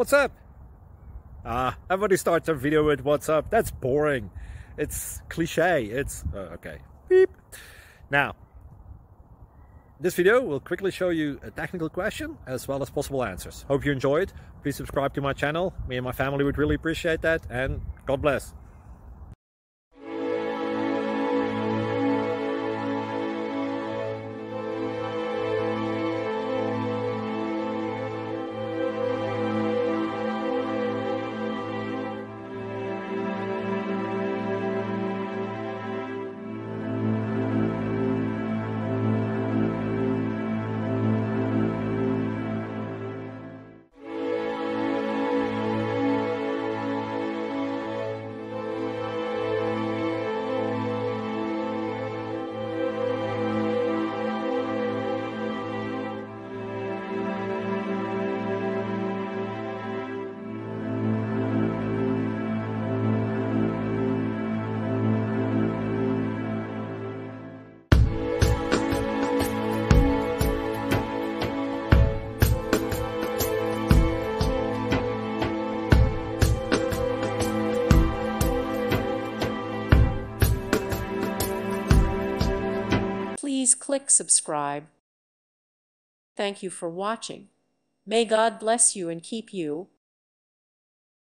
What's up? Everybody starts their video with what's up. That's boring. It's cliche. It's okay. Beep. Now, this video will quickly show you a technical question as well as possible answers. Hope you enjoyed. Please subscribe to my channel. Me and my family would really appreciate that, and God bless. Please click subscribe. Thank you for watching. May God bless you and keep you.